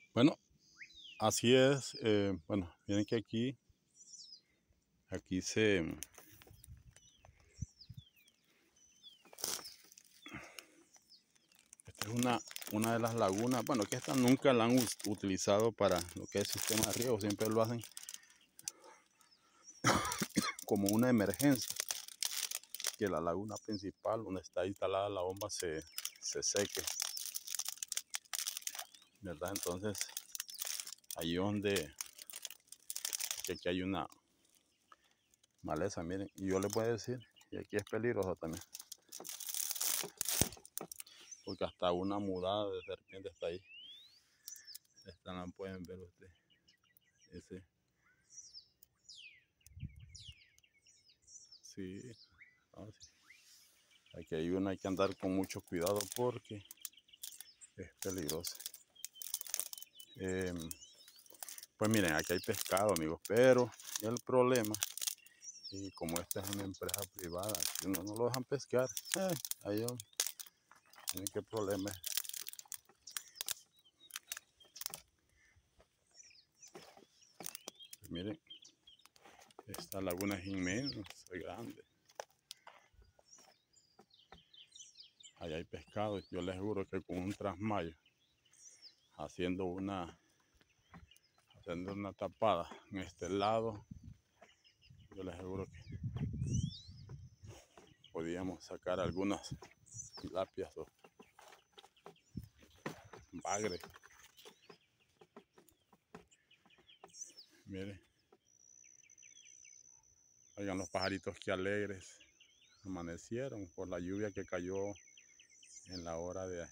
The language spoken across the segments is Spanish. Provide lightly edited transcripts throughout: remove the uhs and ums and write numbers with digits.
Bueno, así es. Bueno, miren que aquí esta es una de las lagunas. Bueno, que esta nunca la han utilizado para lo que es sistema de riego. Siempre lo hacen como una emergencia. Que la laguna principal, donde está instalada la bomba, se seque, ¿verdad? Entonces, ahí donde que aquí hay una maleza, miren. Y yo les voy a decir, y aquí es peligroso también. Porque hasta una mudada de serpiente está ahí. Esta la pueden ver ustedes. Ese. Sí. No, sí. Aquí hay una, hay que andar con mucho cuidado porque es peligroso. Pues miren, aquí hay pescado, amigos, pero el problema, y como esta es una empresa privada, si uno no lo dejan pescar, ahí miren qué problema es. Pues miren, esta laguna es inmensa, es grande. Ahí hay pescado, yo les juro que con un trasmayo, haciendo una tapada en este lado, yo les aseguro que podíamos sacar algunas tilapias o bagre. Miren, oigan los pajaritos que alegres amanecieron por la lluvia que cayó en la hora de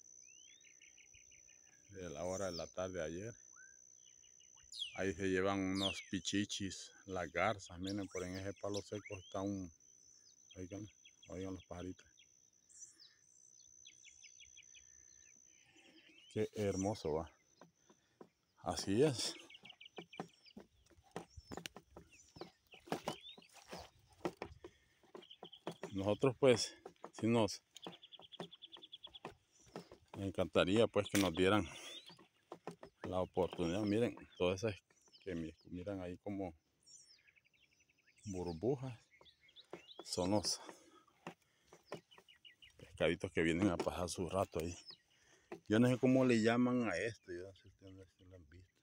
la tarde de ayer. Ahí se llevan unos pichichis, las garzas. Miren, por en ese palo seco está oigan los pajaritos. Qué hermoso va. Así es. Nosotros pues, si nos encantaría pues que nos dieran la oportunidad. Miren, todas esas que miran ahí como burbujas son los pescaditos que vienen a pasar su rato ahí. Yo no sé cómo le llaman a esto, yo no sé si ustedes lo han visto.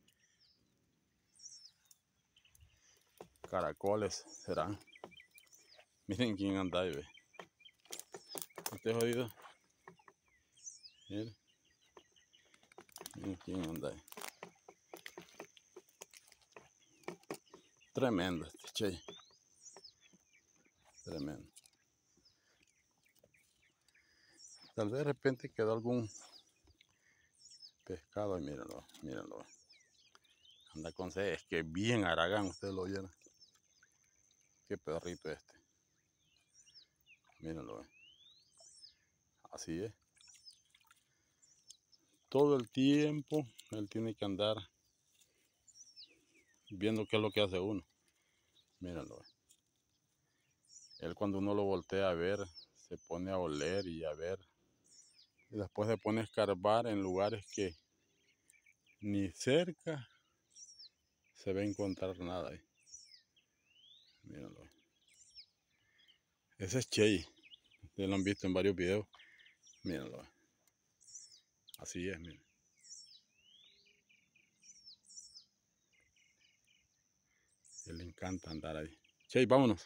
Caracoles serán. Miren quién anda ahí, ve. Este jodido. Miren quién anda ahí. Tremendo este che. Tremendo. Tal vez de repente quedó algún pescado y mírenlo, mírenlo. Anda con sed, es que bien haragán, ustedes lo oyeron. Qué perrito este. Mírenlo. Así es. Todo el tiempo él tiene que andar viendo qué es lo que hace uno. Mírenlo. Él cuando uno lo voltea a ver, se pone a oler y a ver. Y después se pone a escarbar en lugares que ni cerca se va a encontrar nada ahí. Mírenlo. Ese es Chey. Ustedes lo han visto en varios videos. Mírenlo. Así es, miren. Él le encanta andar ahí. Chey, vámonos.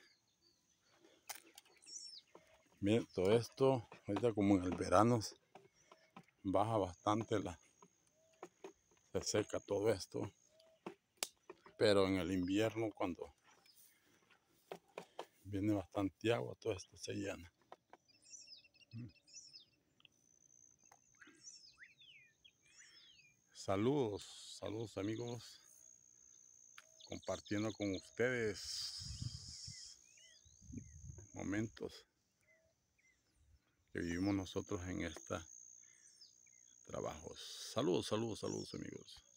Miren, todo esto, ahorita como en el verano, baja bastante se seca todo esto. Pero en el invierno, cuando viene bastante agua, todo esto se llena. Saludos, saludos amigos, compartiendo con ustedes momentos que vivimos nosotros en este trabajo. Saludos, saludos, saludos amigos.